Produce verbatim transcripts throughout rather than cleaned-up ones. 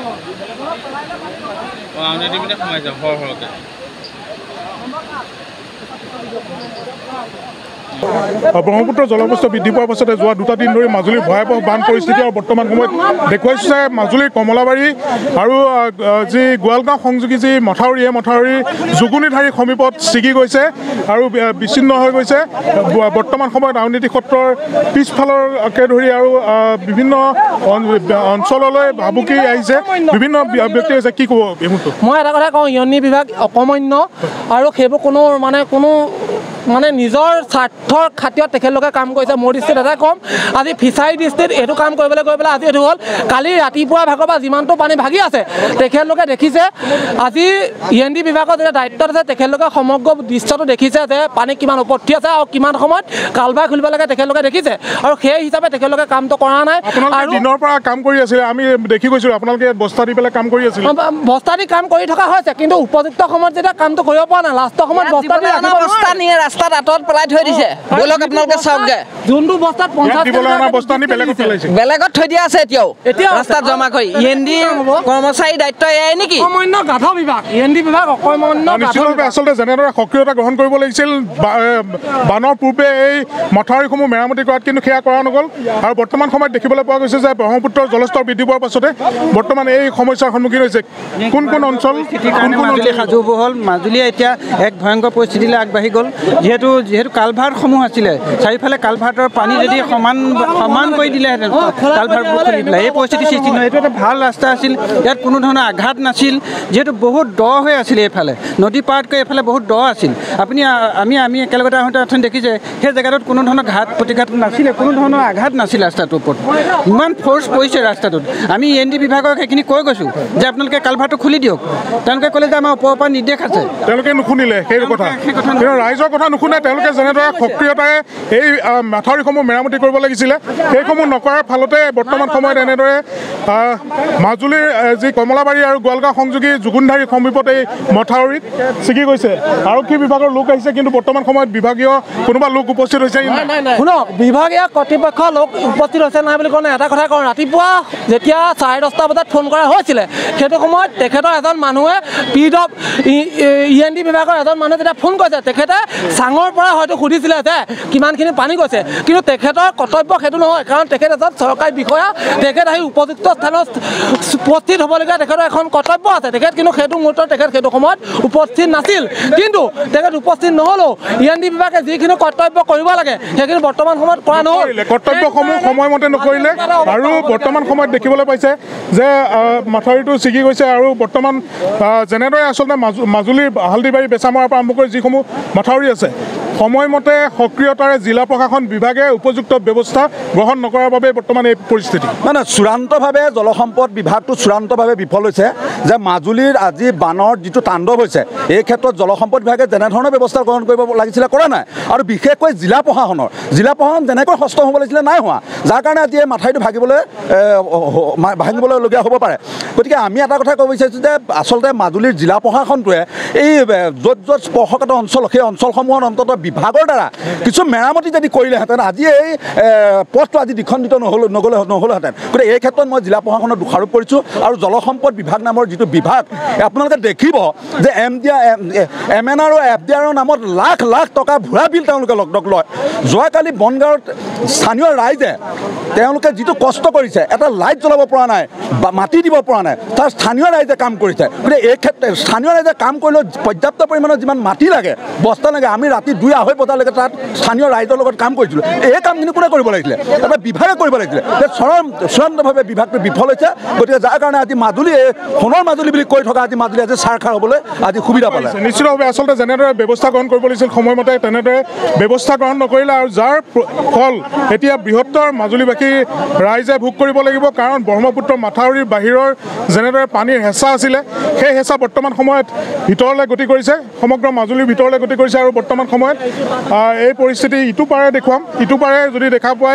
আউনীআটী পিনে সোমাই যাওঁ সৰ সৰহকৈ ব্ৰহ্মপুত্ৰ জলপৃষ্ঠ বৃদ্ধি পোৱাৰ পাছতে যোৱা দুটা দিন ধৰি মাজুলীৰ ভয়াৱহ বান পৰিস্থিতি আৰু বৰ্তমান সময়ত দেখুৱাইছে মাজুলীৰ কমলাবাৰী আৰু যি গোৱালগাঁও সংযোগী যি মথাউৰি এই মথাউৰি জুগুনিধাৰীৰ সমীপত ছিগি গৈছে আৰু বিচ্ছিন্ন হৈ গৈছে। বৰ্তমান সময়ত আউনীআটী সত্ৰৰ পিছফালৰকে ধৰি আৰু বিভিন্ন অঞ্চললৈ ভাবুকি আহিছে, বিভিন্ন ব্যক্তি আছে। কি ক'ব এই মুহূৰ্তত? মই এটা কথা কওঁ, ইয়নি বিভাগ অকমান্য আৰু সেইবোৰ কোনো মানে কোনো মানে নিজৰ স্বাৰ্থৰ খাতিৰত তেখেতলোকে কাম কৰিছে। মোৰ দৃষ্টিত এটাই ক'ম, আজি ফিচাৰী দৃষ্টিত এইটো কাম কৰিবলৈ গৈ পেলাই আজি এইটো হ'ল। কালি ৰাতিপুৱা ভাগৰ পৰা যিমানটো পানী ভাগি আছে তেখেতলোকে দেখিছে, আজি ই এন ডি বিভাগৰ যেতিয়া দায়িত্বত আছে তেখেতলোকে সমগ্ৰ দৃশ্যটো দেখিছে যে পানী কিমান উপস্থিত আছে আৰু কিমান সময়ত কালভাৰ খুলিব লাগে তেখেতলোকে দেখিছে, আৰু সেই হিচাপে তেখেতলোকে কামটো কৰা নাই। আৰু দিনৰ পৰা কাম কৰি আছিলে, আমি দেখি গৈছিলোঁ আপোনালোকে বস্তা দি পেলাই কাম কৰি আছিলে। বস্তা দি কাম কৰি থকা হৈছে, কিন্তু উপযুক্ত সময়ত যেতিয়া কামটো কৰিব পৰা নাই, লাষ্টৰ সময়ত বস্তা দি বস্তা নিয়ে ৰাস্তাত আঁতৰত পেলাই থৈ দিছে। ব'লক আপোনালোকে চাওকগে, যোনটো বস্তাত বেলেগত থৈ দিয়া আছে এতিয়াও এতিয়াও ৰাস্তাত জমা কৰি। ই এন ডি কৰ্মচাৰী দায়িত্ব এয়াই নেকি? অকমান্য গাধ বিভাগ, ই এন ডি বিভাগ অকমান্য। নিশ্চিতভাৱে আচলতে যেনেদৰে সক্ৰিয়তা গ্ৰহণ কৰিব লাগিছিল বানৰ পূৰ্বে এই মথাউৰিসমূহ মেৰামতি কৰাত, কিন্তু সেয়া কৰা নগ'ল। আৰু বৰ্তমান সময়ত দেখিবলৈ পোৱা গৈছে যে ব্ৰহ্মপুত্ৰৰ জলস্তৰ বৃদ্ধি পোৱাৰ পাছতে বৰ্তমান এই সমস্যাৰ সন্মুখীন হৈছে কোন কোন অঞ্চল? কোন কোন অঞ্চল সাজু বহল মাজুলী এতিয়া এক ভয়ংকৰ পৰিস্থিতিলৈ আগবাঢ়ি গ'ল। যিহেতু যিহেতু কালভাৰসমূহ আছিলে, চাৰিওফালে কালভাৰ্টৰ পানী যদি সমান সমান কৰি দিলেহেঁতেন কালভাৰবোৰ খুলি পেলাই এই পৰিস্থিতিৰ সৃষ্টি নহয়। এইটো এটা ভাল ৰাস্তা আছিল, ইয়াত কোনো ধৰণৰ আঘাত নাছিল। যিহেতু বহুত দ হৈ আছিলে, এইফালে নদী পাৰতকৈ এইফালে বহুত দ আছিল। আপুনি আমি আমি একেলগতে আহোঁতে অথনি দেখিছে সেই জেগাটোত কোনো ধৰণৰ ঘাট প্ৰতিঘাত নাছিলে, কোনো ধৰণৰ আঘাত নাছিলে ৰাস্তাটোৰ ওপৰত। ইমান ফ'ৰ্চ পৰিছে ৰাস্তাটোত। আমি ই এন ডি বিভাগক সেইখিনি কৈ গৈছোঁ যে আপোনালোকে কালভাৰটো খুলি দিয়ক। তেওঁলোকে ক'লে যে আমাৰ ওপৰৰ পৰা নিৰ্দেশ আছে, তেওঁলোকে নুশুনিলে সেই কথা। কিন্তু ৰাইজৰ কথা নুশুনে, তেওঁলোকে যেনেদৰে সক্ৰিয়তাৰে এই মাথাউৰিসমূহ মেৰামতি কৰিব লাগিছিলে সেইসমূহ নকৰাৰ ফলতে বৰ্তমান সময়ত এনেদৰে মাজুলীৰ যি কমলাবাৰী আৰু গোৱালগাঁও সংযোগী জুগুনধাৰীৰ সমীপত এই মথাউৰিত ছিগি গৈছে। আৰক্ষী বিভাগৰ লোক আহিছে, কিন্তু বৰ্তমান সময়ত বিভাগীয় কোনোবা লোক উপস্থিত হৈছে? শুনক, বিভাগীয় কৰ্তৃপক্ষ লোক উপস্থিত হৈছে নাই বুলি ক'লে এটা কথা কওঁ। ৰাতিপুৱা যেতিয়া চাৰে দহটা বজাত ফোন কৰা হৈছিলে সেইটো সময়ত তেখেতৰ এজন মানুহে P W E N D বিভাগৰ এজন মানুহে যেতিয়া ফোন কৰিছে তেখেতে চাঙৰ পৰা হয়তো সুধিছিলে যে কিমানখিনি পানী গৈছে, কিন্তু তেখেতৰ কৰ্তব্য সেইটো নহয়, কাৰণ তেখেত এজন চৰকাৰী বিষয়া। তেখেত আহি উপযুক্ত স্থানত উপস্থিত হ'বলগীয়া তেখেতৰ এখন কৰ্তব্য আছে। তেখেত কিন্তু সেইটো মুহূৰ্তত তেখেত সেইটো সময়ত উপস্থিত নাছিল, কিন্তু তেখেত উপস্থিত নহ'লেও ই এন ডি বিভাগে যিখিনি কৰ্তব্য কৰিব লাগে সেইখিনি বৰ্তমান সময়ত কৰা নহ'ল। কৰ্তব্যসমূহ সময়মতে নকৰিলে আৰু বৰ্তমান সময়ত দেখিবলৈ পাইছে যে মাথাউৰিটো ছিগি গৈছে। আৰু বৰ্তমান যেনেদৰে আচলতে মাজুলীৰ হালদিবাৰী বেচামৰাৰ পৰা আৰম্ভ কৰি যিসমূহ মাথাউৰি আছে সময়মতে সক্ৰিয়তাৰে জিলা প্ৰশাসন বিভাগে উপযুক্ত ব্যৱস্থা গ্ৰহণ নকৰাৰ বাবে বৰ্তমান এই পৰিস্থিতি। মানে চূড়ান্তভাৱে জলসম্পদ বিভাগটো চূড়ান্তভাৱে বিফল হৈছে যে মাজুলীৰ আজি বানৰ যিটো তাণ্ডৱ হৈছে এই ক্ষেত্ৰত জলসম্পদ বিভাগে যেনেধৰণৰ ব্যৱস্থা গ্ৰহণ কৰিব লাগিছিলে কৰা নাই, আৰু বিশেষকৈ জিলা প্ৰশাসনৰ জিলা প্ৰশাসন যেনেকৈ হস্ত হ'ব লাগিছিলে নাই হোৱা, যাৰ কাৰণে আজি এই মাথাউৰিটো ভাগিবলৈ ভাঙিবলগীয়া হ'ব পাৰে। গতিকে আমি এটা কথা ক'ব বিচাৰিছোঁ যে আচলতে মাজুলীৰ জিলা প্ৰশাসনটোৱে এই য'ত য'ত স্পৰ্শকাতৰ অঞ্চল সেই অঞ্চলসমূহৰ অন্তত বিভাগৰ দ্বাৰা কিছু মেৰামতি যদি কৰিলেহেঁতেন আজি এই পথটো আজি দ্বিখণ্ডিত নহ'ল নগ'লে নহ'লেহেঁতেন। গতিকে এই ক্ষেত্ৰত মই জিলা প্ৰশাসনৰ দোষাৰোপ কৰিছোঁ। আৰু জলসম্পদ বিভাগ নামৰ যিটো বিভাগ, আপোনালোকে দেখিব যে এম ডি এম এন আৰু এফ ডি আৰৰ নামত লাখ লাখ টকা ভুৱা বিল তেওঁলোকে লগ লয়। যোৱাকালি বনগাঁৱত স্থানীয় ৰাইজে তেওঁলোকে যিটো কষ্ট কৰিছে, এটা লাইট জ্বলাব পৰা নাই বা মাটি দিব পৰা নাই, তাৰ স্থানীয় ৰাইজে কাম কৰিছে। গতিকে এই ক্ষেত্ৰত স্থানীয় ৰাইজে কাম কৰিলেও পৰ্যাপ্ত পৰিমাণৰ যিমান মাটি লাগে, বস্তা লাগে, আমি ৰাতি দুই আঢ়ৈ বজালৈকে তাত স্থানীয় ৰাইজৰ লগত কাম কৰিছিলোঁ। এই কামখিনি কোনে কৰিব লাগিছিলে? এটা বিভাগে কৰিব লাগিছিলে। চৰম চূড়ান্তভাৱে বিভাগটো বিফল হৈছে। গতিকে যাৰ কাৰণে আজি মাজুলী সোণৰ মাজুলী বুলি কৈ থকা আজি মাজুলী আজি চাৰ খাৰ হ'বলৈ আজি সুবিধা পালে। নিশ্চিতভাৱে আচলতে যেনেদৰে ব্যৱস্থা গ্ৰহণ কৰিব লাগিছিল সময়মতে তেনেদৰে ব্যৱস্থা গ্ৰহণ নকৰিলে, আৰু যাৰ ফল এতিয়া বৃহত্তৰ মাজুলীবাসী ৰাইজে ভোগ কৰিব লাগিব। কাৰণ ব্ৰহ্মপুত্ৰ মাথাউৰিৰ বাহিৰৰ যেনেদৰে পানীৰ হেঁচা আছিলে সেই হেঁচা বৰ্তমান সময়ত ভিতৰলৈ গতি কৰিছে, সমগ্ৰ মাজুলীৰ ভিতৰলৈ গতি কৰিছে। আৰু বৰ্তমান সময়ত এই পৰিস্থিতি ইটো পাৰে দেখুৱাম, ইটো পাৰে যদি দেখা পায়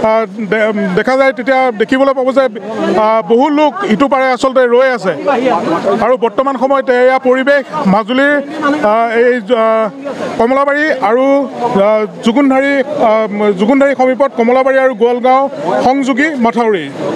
দেখা যায় তেতিয়া দেখিবলৈ পাব যে বহু লোক ইটো পাৰে আচলতে ৰৈ আছে। আৰু বৰ্তমান সময়ত এয়া পৰিৱেশ মাজুলীৰ এই কমলাবাৰী আৰু জুগুনধাৰী জুগুনধাৰী সমীপত কমলাবাৰী আৰু গোৱালগাঁও সংযোগী মাথাউৰি।